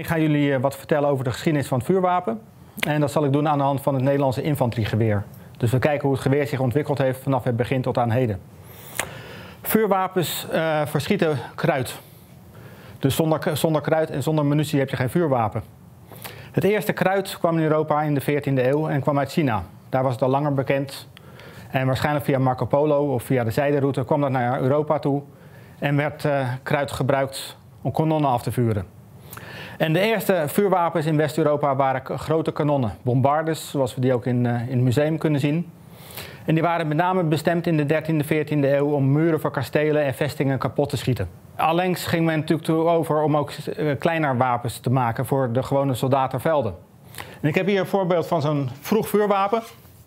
Ik ga jullie wat vertellen over de geschiedenis van het vuurwapen. En dat zal ik doen aan de hand van het Nederlandse infanteriegeweer. Dus we kijken hoe het geweer zich ontwikkeld heeft vanaf het begin tot aan heden. Vuurwapens verschieten kruid. Dus zonder kruid en zonder munitie heb je geen vuurwapen. Het eerste kruid kwam in Europa in de 14e eeuw en kwam uit China. Daar was het al langer bekend. En waarschijnlijk via Marco Polo of via de zijderoute kwam dat naar Europa toe. En werd kruid gebruikt om kanonnen af te vuren. En de eerste vuurwapens in West-Europa waren grote kanonnen. Bombardes, zoals we die ook in het museum kunnen zien. En die waren met name bestemd in de 13e, 14e eeuw om muren van kastelen en vestingen kapot te schieten. Allengs ging men natuurlijk toe over om ook kleiner wapens te maken voor de gewone soldatenvelden. En ik heb hier een voorbeeld van zo'n vroeg vuurwapen.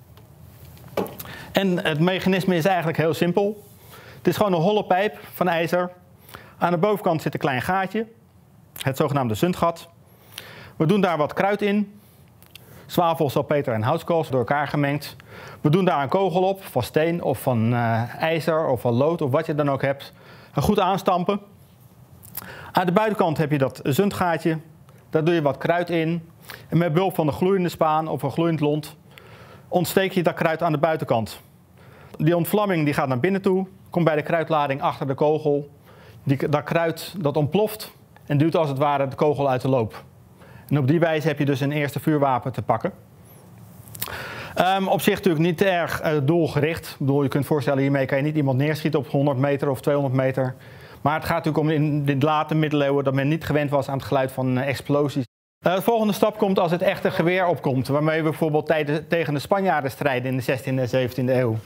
En het mechanisme is eigenlijk heel simpel. Het is gewoon een holle pijp van ijzer. Aan de bovenkant zit een klein gaatje, het zogenaamde zundgat. We doen daar wat kruid in. Zwavel, salpeter en houtskool door elkaar gemengd. We doen daar een kogel op, van steen of van ijzer of van lood of wat je dan ook hebt. En goed aanstampen. Aan de buitenkant heb je dat zundgaatje. Daar doe je wat kruid in. En met behulp van een gloeiende spaan of een gloeiend lont ontsteek je dat kruid aan de buitenkant. Die ontvlamming die gaat naar binnen toe, komt bij de kruidlading achter de kogel. Dat kruid dat ontploft en duwt als het ware de kogel uit de loop. En op die wijze heb je dus een eerste vuurwapen te pakken. Op zich natuurlijk niet erg doelgericht. Ik bedoel, je kunt voorstellen, hiermee kan je niet iemand neerschieten op 100 meter of 200 meter. Maar het gaat natuurlijk om in de late middeleeuwen dat men niet gewend was aan het geluid van explosies. De volgende stap komt als het echte geweer opkomt, waarmee we bijvoorbeeld tegen de Spanjaarden strijden in de 16e en 17e eeuw.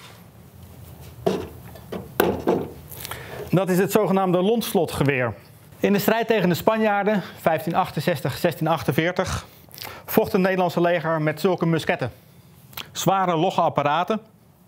Dat is het zogenaamde lontslotgeweer. In de strijd tegen de Spanjaarden, 1568-1648, vocht het Nederlandse leger met zulke musketten. Zware, logge apparaten.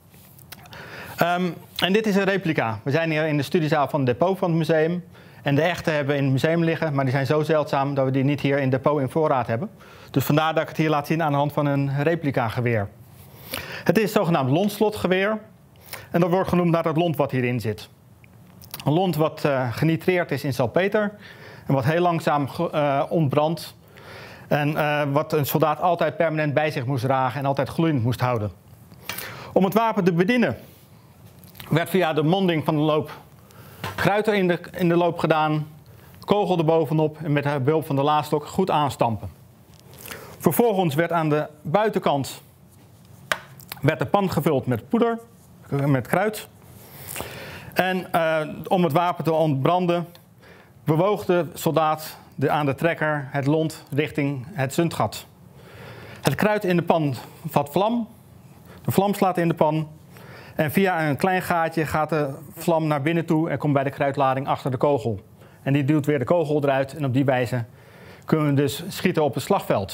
En dit is een replica. We zijn hier in de studiezaal van het depot van het museum. En de echte hebben we in het museum liggen, maar die zijn zo zeldzaam dat we die niet hier in het depot in voorraad hebben. Dus vandaar dat ik het hier laat zien aan de hand van een replica geweer. Het is het zogenaamd lontslotgeweer. En dat wordt genoemd naar het lont wat hierin zit. Een lont wat genitreerd is in salpeter en wat heel langzaam ontbrandt. En wat een soldaat altijd permanent bij zich moest dragen en altijd gloeiend moest houden. Om het wapen te bedienen werd via de monding van de loop kruid er in de loop gedaan, kogel erbovenop en met behulp van de laadstok goed aanstampen. Vervolgens werd aan de buitenkant de pan gevuld met poeder, met kruid. En om het wapen te ontbranden bewoog de soldaat aan de trekker het lont richting het zundgat. Het kruid in de pan vat vlam, de vlam slaat in de pan en via een klein gaatje gaat de vlam naar binnen toe en komt bij de kruidlading achter de kogel. En die duwt weer de kogel eruit en op die wijze kunnen we dus schieten op het slagveld.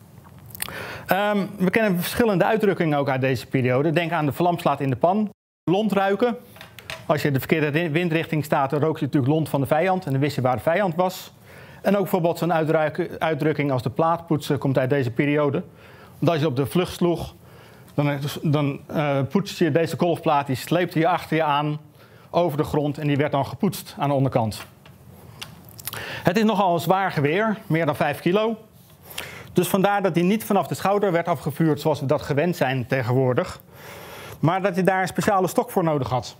We kennen verschillende uitdrukkingen ook uit deze periode. Denk aan de vlam slaat in de pan, lont ruiken. Als je in de verkeerde windrichting staat, dan rook je natuurlijk lont van de vijand en dan wist je waar de vijand was. En ook bijvoorbeeld zo'n uitdrukking als de plaat poetsen komt uit deze periode. Want als je op de vlucht sloeg, dan poetste je deze kolfplaat, die sleepte je achter je aan over de grond en die werd dan gepoetst aan de onderkant. Het is nogal een zwaar geweer, meer dan 5 kilo. Dus vandaar dat hij niet vanaf de schouder werd afgevuurd zoals we dat gewend zijn tegenwoordig. Maar dat hij daar een speciale stok voor nodig had.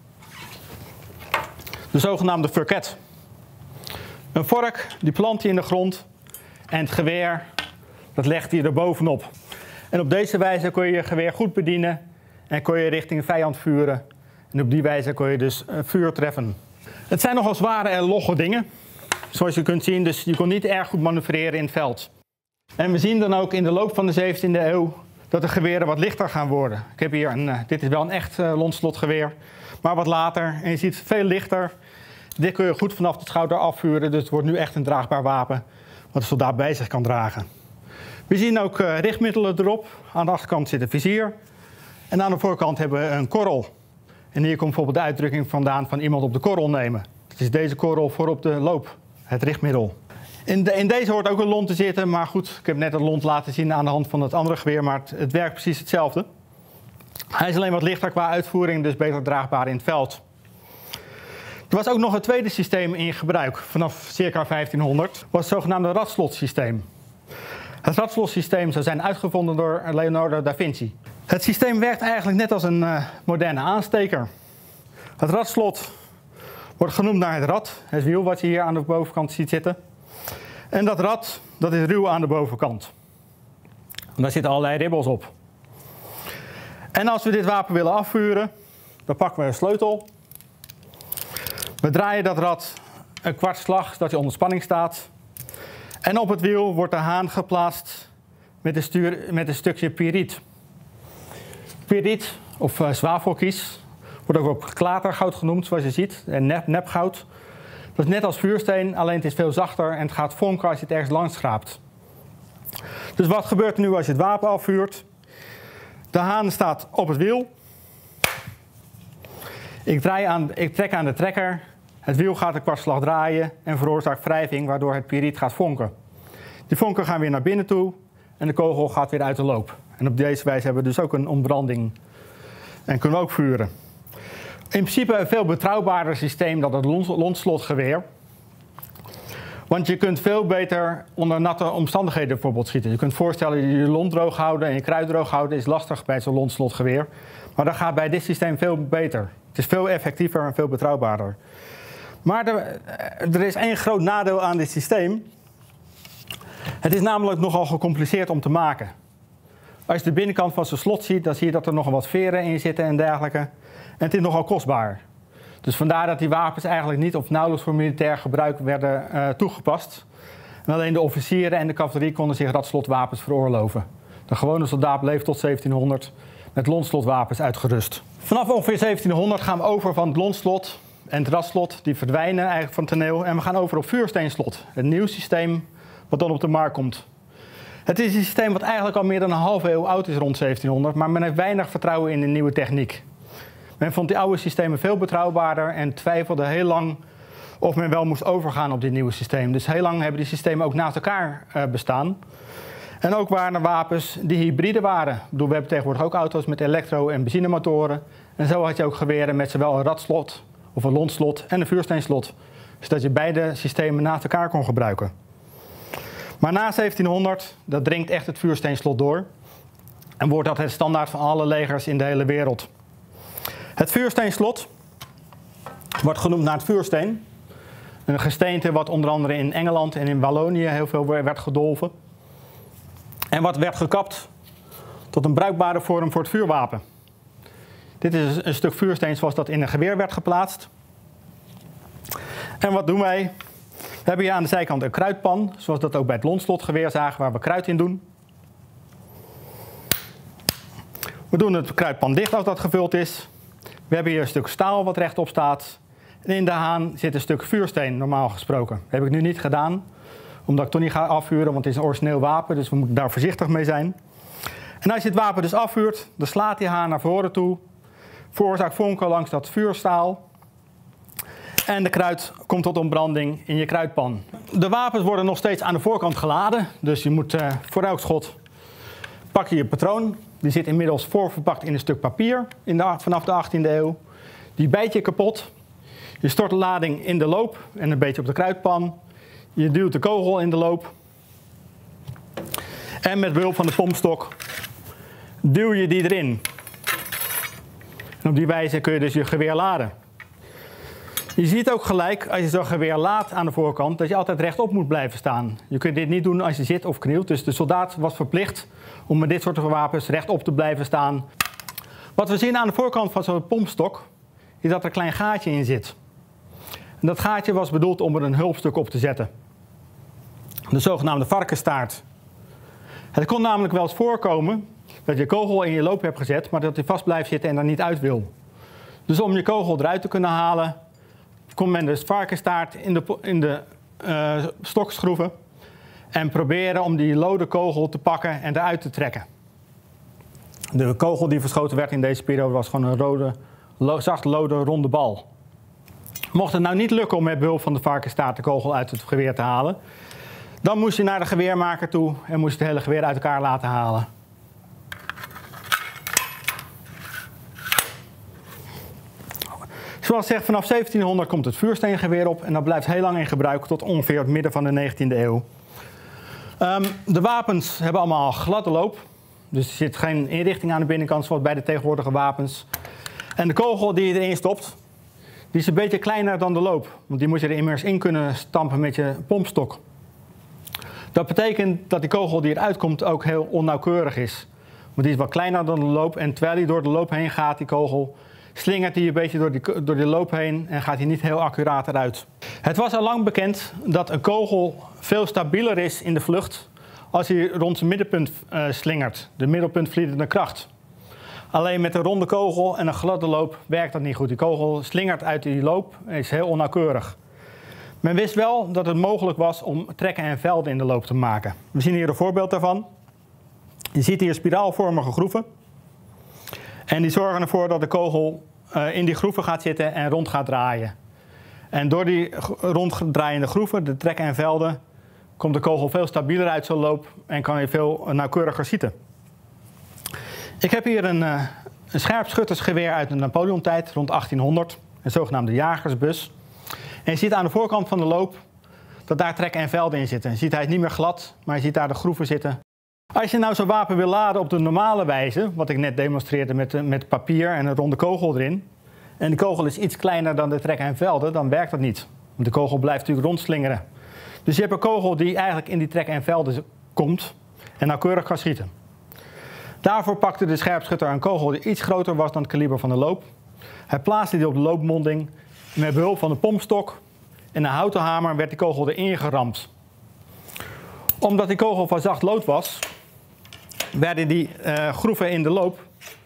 De zogenaamde furket. Een vork, die plant je in de grond en het geweer, dat legt je er bovenop. En op deze wijze kon je je geweer goed bedienen en kon je richting een vijand vuren. En op die wijze kon je dus vuur treffen. Het zijn nogal zware en logge dingen, zoals je kunt zien, dus je kon niet erg goed manoeuvreren in het veld. En we zien dan ook in de loop van de 17e eeuw dat de geweren wat lichter gaan worden. Ik heb hier dit is wel een echt lontslotgeweer, maar wat later. En je ziet het veel lichter. Dit kun je goed vanaf de schouder afvuren, dus het wordt nu echt een draagbaar wapen wat de soldaat bij zich kan dragen. We zien ook richtmiddelen erop. Aan de achterkant zit een vizier. En aan de voorkant hebben we een korrel. En hier komt bijvoorbeeld de uitdrukking vandaan van iemand op de korrel nemen. Het is deze korrel voor op de loop, het richtmiddel. In deze hoort ook een lont te zitten, maar goed, ik heb net een lont laten zien aan de hand van het andere geweer, maar het werkt precies hetzelfde. Hij is alleen wat lichter qua uitvoering, dus beter draagbaar in het veld. Er was ook nog een tweede systeem in gebruik vanaf circa 1500, was het zogenaamde radslotsysteem. Het radslotsysteem zou zijn uitgevonden door Leonardo da Vinci. Het systeem werkt eigenlijk net als een moderne aansteker. Het radslot wordt genoemd naar het rad, het wiel wat je hier aan de bovenkant ziet zitten. En dat rad, dat is ruw aan de bovenkant. En daar zitten allerlei ribbels op. En als we dit wapen willen afvuren, dan pakken we een sleutel. We draaien dat rad een kwartslag, zodat hij onder spanning staat. En op het wiel wordt de haan geplaatst met een stukje pyriet. Pyriet, of zwavelkies, wordt ook op klatergoud genoemd, zoals je ziet. En nepgoud. Dat is net als vuursteen, alleen het is veel zachter en het gaat vonken als je het ergens langs schraapt. Dus wat gebeurt er nu als je het wapen afvuurt? De haan staat op het wiel. Ik trek aan de trekker. Het wiel gaat een kwartslag draaien en veroorzaakt wrijving, waardoor het pyriet gaat vonken. Die vonken gaan weer naar binnen toe en de kogel gaat weer uit de loop. En op deze wijze hebben we dus ook een ontbranding en kunnen we ook vuren. In principe een veel betrouwbaarder systeem dan het lontslotgeweer. Want je kunt veel beter onder natte omstandigheden bijvoorbeeld schieten. Je kunt voorstellen je lont droog houden en je kruid droog houden is lastig bij zo'n lontslotgeweer. Maar dat gaat bij dit systeem veel beter. Het is veel effectiever en veel betrouwbaarder. Maar er is één groot nadeel aan dit systeem. Het is namelijk nogal gecompliceerd om te maken. Als je de binnenkant van zijn slot ziet, dan zie je dat er nogal wat veren in zitten en dergelijke. En het is nogal kostbaar. Dus vandaar dat die wapens eigenlijk niet of nauwelijks voor militair gebruik werden toegepast. En alleen de officieren en de cavalerie konden zich radslotwapens veroorloven. De gewone soldaat bleef tot 1700 met lontslotwapens uitgerust. Vanaf ongeveer 1700 gaan we over van het lontslot en het radslot. Die verdwijnen eigenlijk van het toneel. En we gaan over op vuursteenslot. Een nieuw systeem wat dan op de markt komt. Het is een systeem wat eigenlijk al meer dan een halve eeuw oud is rond 1700. Maar men heeft weinig vertrouwen in de nieuwe techniek. Men vond die oude systemen veel betrouwbaarder en twijfelde heel lang of men wel moest overgaan op dit nieuwe systeem. Dus heel lang hebben die systemen ook naast elkaar bestaan. En ook waren er wapens die hybride waren. Ik bedoel, we hebben tegenwoordig ook auto's met elektro- en benzinemotoren. En zo had je ook geweren met zowel een radslot of een lontslot en een vuursteenslot. Zodat je beide systemen naast elkaar kon gebruiken. Maar na 1700, dat dringt echt het vuursteenslot door. En wordt dat het standaard van alle legers in de hele wereld. Het vuursteenslot wordt genoemd naar het vuursteen. Een gesteente wat onder andere in Engeland en in Wallonië heel veel werd gedolven. En wat werd gekapt tot een bruikbare vorm voor het vuurwapen. Dit is een stuk vuursteen zoals dat in een geweer werd geplaatst. En wat doen wij? We hebben hier aan de zijkant een kruitpan, zoals dat ook bij het lontslotgeweer zagen, waar we kruid in doen. We doen het kruitpan dicht als dat gevuld is. We hebben hier een stuk staal wat rechtop staat. En in de haan zit een stuk vuursteen, normaal gesproken. Dat heb ik nu niet gedaan, omdat ik toch niet ga afvuren, want het is een origineel wapen, dus we moeten daar voorzichtig mee zijn. En als je het wapen dus afvuurt, dan slaat die haan naar voren toe, veroorzaakt vonken langs dat vuurstaal. En de kruid komt tot ontbranding in je kruitpan. De wapens worden nog steeds aan de voorkant geladen, dus je moet voor elk schot pak je patroon. Die zit inmiddels voorverpakt in een stuk papier vanaf de 18e eeuw. Die bijt je kapot. Je stort de lading in de loop en een beetje op de kruitpan. Je duwt de kogel in de loop. En met behulp van de pompstok duw je die erin. En op die wijze kun je dus je geweer laden. Je ziet ook gelijk, als je zo'n geweer laadt aan de voorkant, dat je altijd rechtop moet blijven staan. Je kunt dit niet doen als je zit of knielt. Dus de soldaat was verplicht om met dit soort wapens rechtop te blijven staan. Wat we zien aan de voorkant van zo'n pompstok, is dat er een klein gaatje in zit. En dat gaatje was bedoeld om er een hulpstuk op te zetten. De zogenaamde varkensstaart. Het kon namelijk wel eens voorkomen dat je kogel in je loop hebt gezet, maar dat hij vast blijft zitten en er niet uit wil. Dus om je kogel eruit te kunnen halen, kon men dus varkensstaart in de stok schroeven en proberen om die lode kogel te pakken en eruit te trekken. De kogel die verschoten werd in deze periode was gewoon een zacht lode ronde bal. Mocht het nou niet lukken om met behulp van de varkensstaart de kogel uit het geweer te halen, dan moest je naar de geweermaker toe en moest je het hele geweer uit elkaar laten halen. Zoals gezegd, vanaf 1700 komt het vuursteengeweer op en dat blijft heel lang in gebruik tot ongeveer het midden van de 19e eeuw. De wapens hebben allemaal gladde loop, dus er zit geen inrichting aan de binnenkant zoals bij de tegenwoordige wapens. En de kogel die je erin stopt, die is een beetje kleiner dan de loop, want die moet je er immers in kunnen stampen met je pompstok. Dat betekent dat die kogel die eruit komt ook heel onnauwkeurig is. Want die is wat kleiner dan de loop en terwijl hij door de loop heen gaat, die kogel, slingert hij een beetje door die loop heen en gaat hij niet heel accuraat eruit. Het was al lang bekend dat een kogel veel stabieler is in de vlucht als hij rond zijn middenpunt slingert, de middelpuntvliedende kracht. Alleen met een ronde kogel en een gladde loop werkt dat niet goed. Die kogel slingert uit die loop en is heel onnauwkeurig. Men wist wel dat het mogelijk was om trekken en velden in de loop te maken. We zien hier een voorbeeld daarvan. Je ziet hier spiraalvormige groeven. En die zorgen ervoor dat de kogel in die groeven gaat zitten en rond gaat draaien. En door die ronddraaiende groeven, de trekken en velden, komt de kogel veel stabieler uit zo'n loop en kan je veel nauwkeuriger schieten. Ik heb hier een scherpschuttersgeweer uit de Napoleontijd, rond 1800. Een zogenaamde jagersbus. En je ziet aan de voorkant van de loop dat daar trekken en velden in zitten. Je ziet hij is niet meer glad, maar je ziet daar de groeven zitten. Als je nou zo'n wapen wil laden op de normale wijze, wat ik net demonstreerde met papier en een ronde kogel erin, en de kogel is iets kleiner dan de trekken en velden, dan werkt dat niet. Want de kogel blijft natuurlijk rondslingeren. Dus je hebt een kogel die eigenlijk in die trekken en velden komt en nauwkeurig kan schieten. Daarvoor pakte de scherpschutter een kogel die iets groter was dan het kaliber van de loop. Hij plaatste die op de loopmonding en met behulp van een pompstok en een houten hamer werd die kogel erin geramd. Omdat die kogel van zacht lood was, werden die groeven in de loop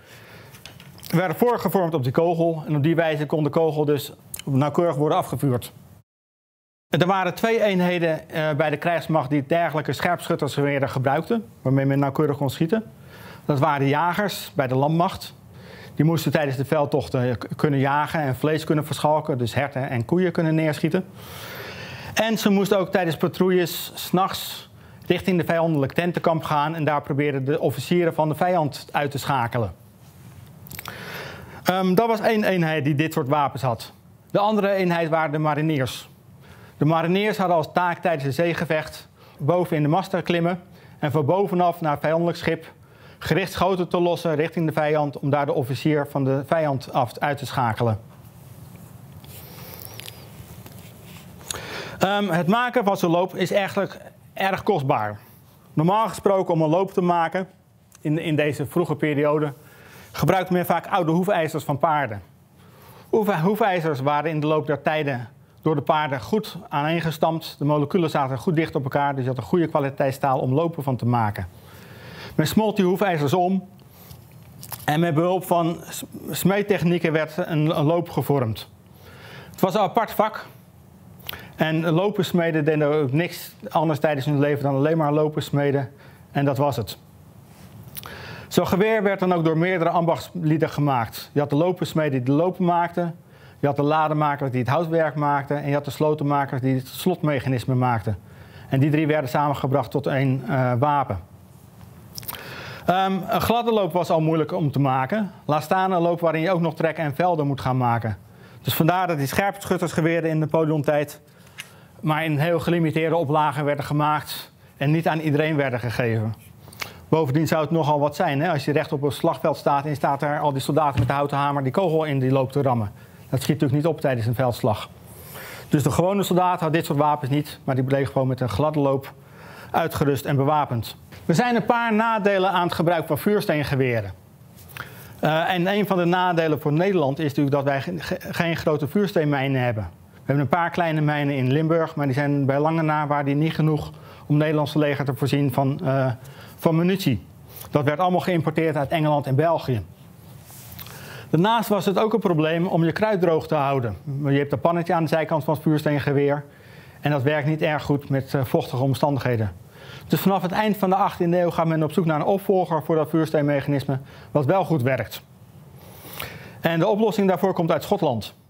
voorgevormd op die kogel. En op die wijze kon de kogel dus nauwkeurig worden afgevuurd. Er waren 2 eenheden bij de krijgsmacht die dergelijke scherpschuttersgeweren gebruikten, waarmee men nauwkeurig kon schieten. Dat waren de jagers bij de landmacht. Die moesten tijdens de veldtochten kunnen jagen en vlees kunnen verschalken, dus herten en koeien kunnen neerschieten. En ze moesten ook tijdens patrouilles 's nachts richting de vijandelijk tentenkamp gaan en daar probeerden de officieren van de vijand uit te schakelen. Dat was 1 eenheid die dit soort wapens had. De andere eenheid waren de mariniers. De mariniers hadden als taak tijdens een zeegevecht boven in de masten klimmen en van bovenaf naar een vijandelijk schip gericht schoten te lossen richting de vijand om daar de officier van de vijand uit te schakelen. Het maken van zo'n loop is eigenlijk erg kostbaar. Normaal gesproken om een loop te maken, in deze vroege periode, gebruikte men vaak oude hoefijzers van paarden. Hoefijzers waren in de loop der tijden door de paarden goed aaneengestampt. De moleculen zaten goed dicht op elkaar, dus je had een goede kwaliteitsstaal om lopen van te maken. Men smolt die hoefijzers om en met behulp van smeedtechnieken werd een loop gevormd. Het was een apart vak en lopensmeden deden ook niks anders tijdens hun leven dan alleen maar lopensmeden en dat was het. Zo'n geweer werd dan ook door meerdere ambachtslieden gemaakt. Je had de lopensmeden die de lopen maakten, je had de lademakers die het houtwerk maakten en je had de slotenmakers die het slotmechanisme maakten. En die 3 werden samengebracht tot 1 wapen. Een gladde loop was al moeilijk om te maken. Laat staan een loop waarin je ook nog trekken en velden moet gaan maken. Dus vandaar dat die scherpschuttersgeweren in de Napoleontijd maar in heel gelimiteerde oplagen werden gemaakt en niet aan iedereen werden gegeven. Bovendien zou het nogal wat zijn, hè? Als je recht op een slagveld staat en staat daar al die soldaten met de houten hamer die kogel in die loop te rammen. Dat schiet natuurlijk niet op tijdens een veldslag. Dus de gewone soldaat had dit soort wapens niet, maar die bleef gewoon met een gladde loop uitgerust en bewapend. Er zijn een paar nadelen aan het gebruik van vuursteengeweren. En een van de nadelen voor Nederland is natuurlijk dat wij geen grote vuursteenmijnen hebben. We hebben een paar kleine mijnen in Limburg, maar die zijn bij lange na waar die niet genoeg om het Nederlandse leger te voorzien van munitie. Dat werd allemaal geïmporteerd uit Engeland en België. Daarnaast was het ook een probleem om je kruid droog te houden. Je hebt een pannetje aan de zijkant van het vuursteengeweer en dat werkt niet erg goed met vochtige omstandigheden. Dus vanaf het eind van de 18e eeuw gaat men op zoek naar een opvolger voor dat vuursteenmechanisme wat wel goed werkt. En de oplossing daarvoor komt uit Schotland.